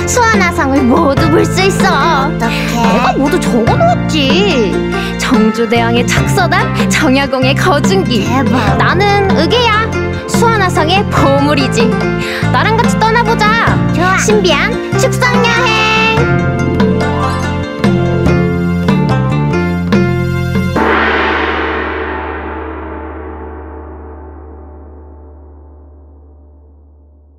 수아나성을 모두 볼 수 있어. 어떡해? 내가 모두 적어놓았지. 정조대왕의 척서당, 정야공의 거중기. 대박. 나는 의계야. 수아나성의 보물이지. 나랑 같이 떠나보자. 좋아. 신비한 축성여행.